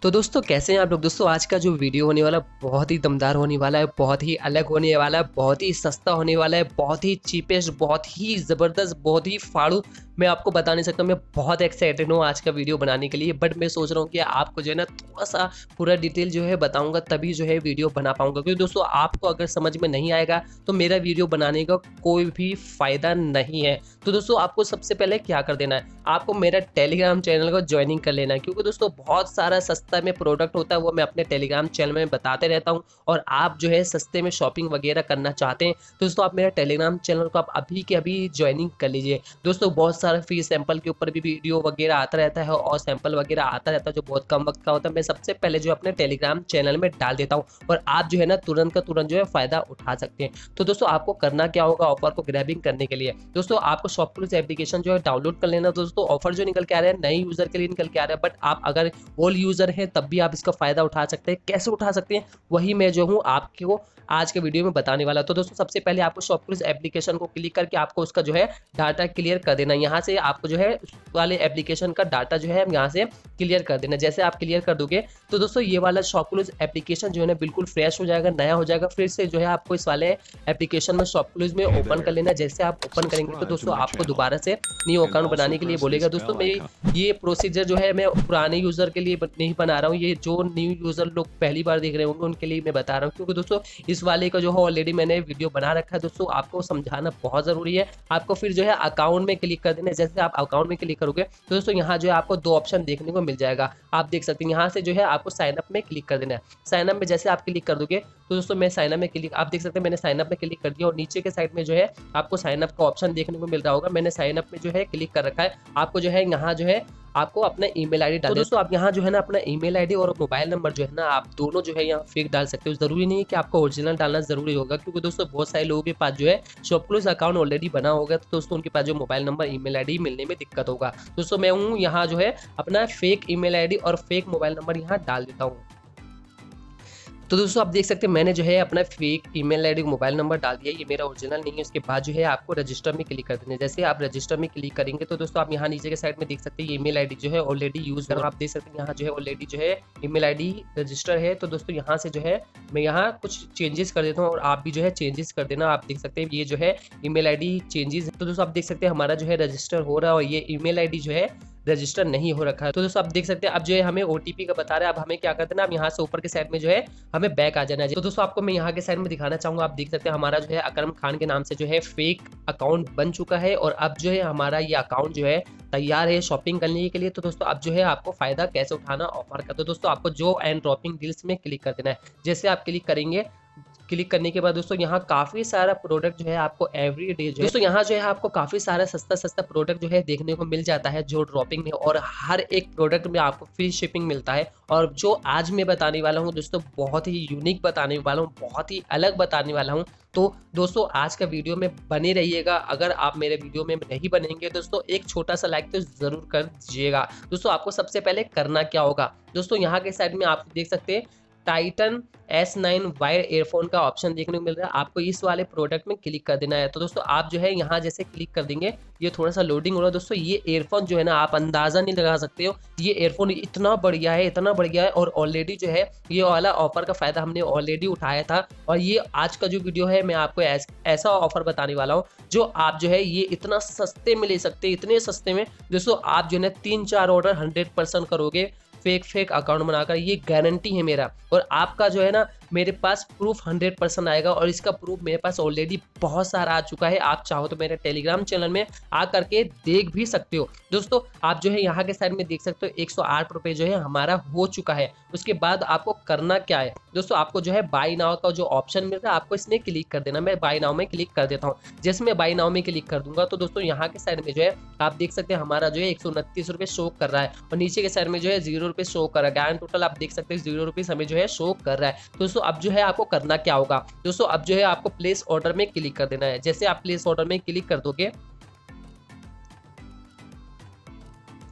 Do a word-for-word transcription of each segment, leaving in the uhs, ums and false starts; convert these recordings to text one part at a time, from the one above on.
तो दोस्तों कैसे हैं आप लोग। दोस्तों आज का जो वीडियो होने वाला बहुत ही दमदार होने वाला है, बहुत ही अलग होने वाला है, बहुत ही सस्ता होने वाला है, बहुत ही चीपेस्ट, बहुत ही ज़बरदस्त, बहुत ही फाड़ू। मैं आपको बता नहीं सकता, मैं बहुत एक्साइटेड हूँ आज का वीडियो बनाने के लिए। बट मैं सोच रहा हूँ कि आपको जो है ना थोड़ा सा पूरा डिटेल जो है बताऊँगा, तभी जो है वीडियो बना पाऊँगा। क्योंकि दोस्तों आपको अगर समझ में नहीं आएगा तो मेरा वीडियो बनाने का कोई भी फ़ायदा नहीं है। तो दोस्तों आपको सबसे पहले क्या कर देना है, आपको मेरा टेलीग्राम चैनल को ज्वाइनिंग कर लेना है। क्योंकि दोस्तों बहुत सारा सस्ता में प्रोडक्ट होता है, वो मैं अपने टेलीग्राम चैनल में बताते रहता हूँ। और आप जो है सस्ते में शॉपिंग वगैरह करना चाहते हैं तो दोस्तों आप मेरा टेलीग्राम चैनल को आप अभी के अभी ज्वाइनिंग कर लीजिए। दोस्तों बहुत सारा फ्री सैंपल के ऊपर भी वीडियो वगैरह आता रहता है और सैंपल वगैरह आता रहता है जो बहुत कम वक्त का होता है। मैं सबसे पहले जो अपने टेलीग्राम चैनल में डाल देता हूँ और आप जो है ना तुरंत का तुरंत जो है फायदा उठा सकते हैं। तो दोस्तों आपको करना क्या होगा, ऑफर को ग्रैबिंग करने के लिए दोस्तों आपको शॉपक्लूज एप्लीकेशन जो है डाउनलोड कर लेना। दोस्तों ऑफर जो निकल के आ रहा है नए यूजर के लिए निकल के आ रहा है, बट आप अगर ओल्ड यूजर हैं तब भी आप इसका फायदा उठा सकते हैं। कैसे उठा सकते हैं वही मैं जो हूँ आपको आज के वीडियो में बताने वाला। तो दोस्तों सबसे पहले आपको शॉपक्लूज एप्लीकेशन को क्लिक करके आपको उसका जो है डाटा क्लियर कर देना। यहाँ से आपको जो है उस वाले एप्लीकेशन का डाटा जो है यहाँ से क्लियर कर देना। जैसे आप क्लियर कर दोगे तो दोस्तों ये वाला शॉपक्लूज एप्लीकेशन जो है ना बिल्कुल फ्रेश हो जाएगा, नया हो जाएगा। फिर से जो है आपको इस वाले एप्लीकेशन में शॉपक्लूज में ओपन कर लेना। जैसे आप ओपन करेंगे तो दोस्तों आपको दोबारा से न्यू अकाउंट बनाने के लिए बोलेगा। दोस्तों मैं ये प्रोसीजर जो है मैं पुराने यूजर के लिए नहीं बना रहा हूँ, ये जो न्यू यूजर लोग पहली बार देख रहे होंगे उनके लिए मैं बता रहा हूँ। क्योंकि दोस्तों इस वाले का जो है ऑलरेडी मैंने वीडियो बना रखा है। दोस्तों आपको समझाना बहुत जरूरी है। आपको फिर जो है अकाउंट में क्लिक कर देना। जैसे आप अकाउंट में क्लिक करोगे तो दोस्तों यहाँ जो है आपको दो ऑप्शन देखने को मिल जाएगा, आप देख सकते हैं। यहाँ से जो है आपको साइन अप में क्लिक कर देना है। साइन अप में जैसे आप क्लिक कर दोगे तो दोस्तों मैं साइन अप में क्लिक, आप देख सकते हैं मैंने साइन अप में क्लिक कर दिया और नीचे के साइड में जो है आपको साइन अप का ऑप्शन देखने को मिल रहा होगा। मैंने साइन अप में जो है क्लिक कर रखा है। आपको जो है यहाँ जो है आपको अपना ईमेल आईडी डालना है। तो दोस्तों आप यहाँ जो है ना अपना ईमेल आईडी और मोबाइल नंबर जो है ना आप दोनों जो है यहाँ फेक डाल सकते हो। जरूरी नहीं है कि आपको ओरिजिनल डालना जरूरी होगा। क्योंकि दोस्तों बहुत सारे लोगों के पास जो है शॉपक्लूज अकाउंट ऑलरेडी बना होगा तो दोस्तों उनके पास जो मोबाइल नंबर ईमेल आईडी मिलने में दिक्कत होगा। दोस्तों मैं हूँ यहाँ जो है अपना फेक ईमेल आईडी और फेक मोबाइल नंबर यहाँ डाल देता हूँ। तो दोस्तों आप देख सकते हैं मैंने जो है अपना fake email ID mobile number डाल दिया, ये मेरा ओरिजिनल नहीं है। उसके बाद जो है आपको रजिस्टर में क्लिक कर देना है। जैसे आप रजिस्टर में क्लिक करेंगे तो दोस्तों आप यहाँ नीचे के साइड में देख सकते हैं ईमेल आईडी जो है ऑलरेडी यूज कर रहा हूं। आप देख सकते हैं यहाँ जो है ऑलरेडी जो है ईमेल आईडी रजिस्टर है। तो दोस्तों यहाँ से जो है मैं यहाँ कुछ चेंजेस कर देता हूँ और आप भी जो है चेंजेस कर देना। आप देख सकते हैं ये जो है ईमेल आईडी चेंजेस। तो दोस्तों आप देख सकते हैं हमारा जो है रजिस्टर हो रहा है और ये ईमेल आईडी जो है रजिस्टर नहीं हो रखा है। तो दोस्तों आप देख सकते हैं अब जो है हमें ओटीपी का बता रहा है। अब हमें क्या करना है, अब यहाँ से ऊपर के साइड में जो है हमें बैक आ जाना है। तो दोस्तों आपको मैं यहाँ के साइड में दिखाना चाहूंगा। आप देख सकते हैं हमारा जो है अकरम खान के नाम से जो है फेक अकाउंट बन चुका है और अब जो है हमारा ये अकाउंट जो है तैयार है शॉपिंग करने के लिए। तो दोस्तों अब जो है आपको फायदा कैसे उठाना ऑफर का, तो दोस्तों आपको जो एंड ड्रॉपिंग डील्स में क्लिक कर देना है। जैसे आप क्लिक करेंगे, क्लिक करने के बाद दोस्तों यहाँ काफी सारा प्रोडक्ट जो है आपको एवरी डे जो है दोस्तों यहाँ जो है आपको काफी सारा सस्ता सस्ता प्रोडक्ट जो है देखने को मिल जाता है जो ड्रॉपिंग में, और हर एक प्रोडक्ट में आपको फ्री शिपिंग मिलता है। और जो आज मैं बताने वाला हूँ दोस्तों बहुत ही यूनिक बताने वाला हूँ, बहुत ही अलग बताने वाला हूँ। तो दोस्तों आज का वीडियो में बने रहिएगा। अगर आप मेरे वीडियो में नहीं बनेंगे दोस्तों एक छोटा सा लाइक तो जरूर कर दीजिएगा। दोस्तों आपको सबसे पहले करना क्या होगा, दोस्तों यहाँ के साइड में आप देख सकते हैं Titan S nine wire earphone का ऑप्शन देखने को मिल रहा है। आपको इस वाले प्रोडक्ट में क्लिक कर देना है। तो दोस्तों आप जो है यहाँ जैसे क्लिक कर देंगे, ये थोड़ा सा लोडिंग हो रहा है। दोस्तों ये एयरफोन जो है ना आप अंदाजा नहीं लगा सकते हो, ये एयरफोन इतना बढ़िया है, इतना बढ़िया है। और ऑलरेडी जो है ये वाला ऑफर का फायदा हमने ऑलरेडी उठाया था और ये आज का जो वीडियो है मैं आपको ऐस, ऐसा ऑफर बताने वाला हूँ जो आप जो है ये इतना सस्ते में ले सकते हैं। इतने सस्ते में दोस्तों आप जो है तीन चार ऑर्डर हंड्रेड परसेंट करोगे फेक फेक अकाउंट बनाकर, ये गारंटी है मेरा। और आपका जो है ना मेरे पास प्रूफ हंड्रेड परसेंट आएगा और इसका प्रूफ मेरे पास ऑलरेडी बहुत सारा आ चुका है। आप चाहो तो मेरे टेलीग्राम चैनल में आ करके देख भी सकते हो। दोस्तों आप जो है यहाँ के साइड में देख सकते हो एक सौ आठ रुपये जो है हमारा हो चुका है। उसके बाद आपको करना क्या है दोस्तों, आपको जो है बाई नाउ का जो ऑप्शन मिल रहा है आपको इसमें क्लिक कर देना। मैं बाई नाउ में क्लिक कर देता हूँ। जैसे मैं बाई नाउ में क्लिक कर दूंगा तो दोस्तों यहाँ के साइड में जो है आप देख सकते हैं हमारा जो है एक सौ उनतीस रुपये शो कर रहा है और नीचे के साइड में जो है जीरो रुपये शो कर रहा है। टोटल आप देख सकते हैं जीरो रुपीज हमें जो है शो कर रहा है। दोस्तों अब जो है आपको करना क्या होगा, दोस्तों अब जो है आपको प्लेस ऑर्डर में क्लिक कर देना है। जैसे आप प्लेस ऑर्डर में क्लिक कर दोगे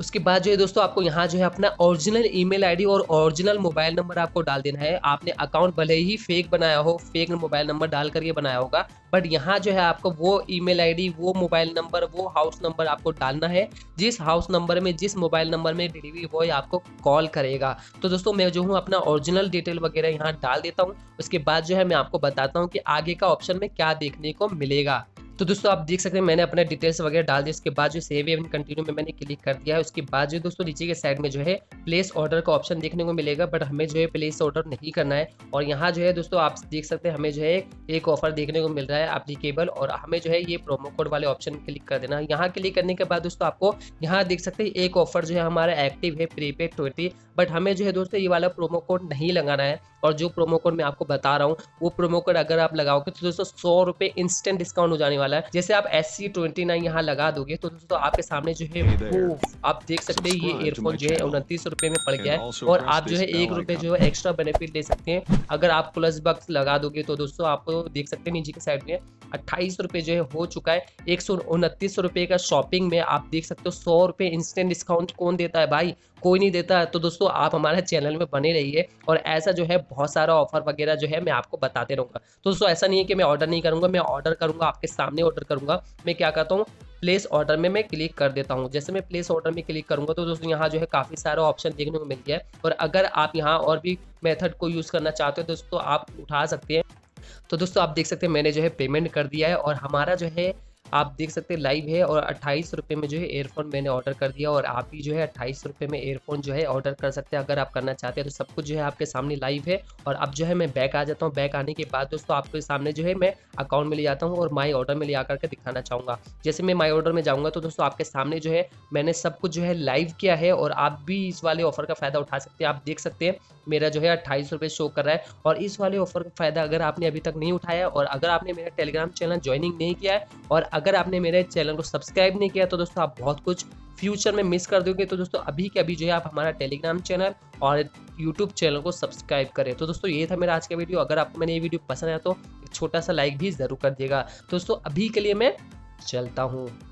उसके बाद जो है दोस्तों आपको यहाँ जो है अपना ओरिजिनल ईमेल आईडी और ओरिजिनल मोबाइल नंबर आपको डाल देना है। आपने अकाउंट भले ही फेक बनाया हो, फेक मोबाइल नंबर डाल करके बनाया होगा, बट यहाँ जो है आपको वो ईमेल आईडी, वो मोबाइल नंबर, वो हाउस नंबर आपको डालना है जिस हाउस नंबर में, जिस मोबाइल नंबर में डिलीवरी बॉय आपको कॉल करेगा। तो दोस्तों मैं जो हूँ अपना ओरिजिनल डिटेल वगैरह यहाँ डाल देता हूँ। उसके बाद जो है मैं आपको बताता हूँ कि आगे का ऑप्शन में क्या देखने को मिलेगा। तो दोस्तों आप देख सकते हैं मैंने अपने डिटेल्स वगैरह डाल दिए। उसके बाद जो सेव एंड कंटिन्यू में मैंने क्लिक कर दिया है। उसके बाद जो दोस्तों नीचे के साइड में जो है प्लेस ऑर्डर का ऑप्शन देखने को मिलेगा, बट हमें जो है प्लेस ऑर्डर नहीं करना है। और यहाँ जो है दोस्तों आप देख सकते हैं हमें जो है एक ऑफर देखने को मिल रहा है एप्लीकेबल, और हमें जो है ये प्रोमो कोड वाले ऑप्शन क्लिक कर देना। यहाँ क्लिक करने के बाद दोस्तों आपको यहाँ देख सकते हैं एक ऑफर जो है हमारा एक्टिव है, प्रीपेड ट्वेंटी, बट हमें जो है दोस्तों ये वाला प्रोमो कोड नहीं लगाना है। और जो प्रोमो कोड मैं आपको बता रहा हूँ वो प्रोमो कोड अगर आप लगाओगे तो दोस्तों सौ रुपये इंस्टेंट डिस्काउंट हो जाने वाला है। जैसे आप एस सी ट्वेंटी नाइन यहाँ लगा दोगे तो दोस्तों आपके सामने जो है वो आप देख सकते हैं ये ईयरफोन जो है उनतीस रुपये में पड़ गया है, और आप जो है एक रुपये जो है एक्स्ट्रा बेनिफिट ले सकते हैं। अगर आप प्लस बक्स लगा दोगे तो दोस्तों आपको देख सकते हैं नीचे के साइड में अट्ठाईस रुपये जो है हो चुका है। एक सौ उनतीस रुपये का शॉपिंग में आप देख सकते हो सौ रुपये इंस्टेंट डिस्काउंट कौन देता है भाई, कोई नहीं देता है। तो दोस्तों आप हमारे चैनल में बने रहिए और ऐसा जो है बहुत सारा ऑफर वगैरह जो है मैं आपको बताते रहूँगा। तो दोस्तों ऐसा नहीं है कि मैं ऑर्डर नहीं करूँगा, मैं ऑर्डर करूँगा, आपके सामने ऑर्डर करूँगा। मैं क्या करता हूँ प्लेस ऑर्डर में मैं क्लिक कर देता हूँ। जैसे मैं प्लेस ऑर्डर में क्लिक करूँगा तो दोस्तों यहाँ जो है काफ़ी सारा ऑप्शन देखने को मिल गया है, और अगर आप यहाँ और भी मेथड को यूज़ करना चाहते हो दोस्तों आप उठा सकते हैं। तो दोस्तों आप देख सकते हैं मैंने जो है पेमेंट कर दिया है, और हमारा जो है आप देख सकते हैं लाइव है, और अट्ठाईस रुपये में जो है एयरफोन मैंने ऑर्डर कर दिया, और आप भी जो है अट्ठाईस रुपये में एयरफोन जो है ऑर्डर कर सकते हैं अगर आप करना चाहते हैं। तो सब कुछ जो है आपके सामने लाइव है। और अब जो है मैं बैक आ जाता हूँ। बैक आने के बाद दोस्तों आपके सामने जो है मैं अकाउंट में ले जाता हूँ और माई ऑर्डर में ले आकर के दिखाना चाहूँगा। जैसे मैं माई ऑर्डर में जाऊँगा तो दोस्तों आपके सामने जो है मैंने सब कुछ जो है लाइव किया है, और आप भी इस वाले ऑफर का फ़ायदा उठा सकते हैं। आप देख सकते हैं मेरा जो है अट्ठाईस रुपये शो कर रहा है, और इस वाले ऑफर का फ़ायदा अगर आपने अभी तक नहीं उठाया, और अगर आपने मेरा टेलीग्राम चैनल ज्वाइनिंग नहीं किया है, और अगर आपने मेरे चैनल को सब्सक्राइब नहीं किया, तो दोस्तों आप बहुत कुछ फ्यूचर में मिस कर दोगे। तो दोस्तों अभी के अभी जो है आप हमारा टेलीग्राम चैनल और यूट्यूब चैनल को सब्सक्राइब करें। तो दोस्तों ये था मेरा आज का वीडियो। अगर आपको मैंने ये वीडियो पसंद आया तो एक छोटा सा लाइक भी ज़रूर कर दिएगा। दोस्तों अभी के लिए मैं चलता हूँ।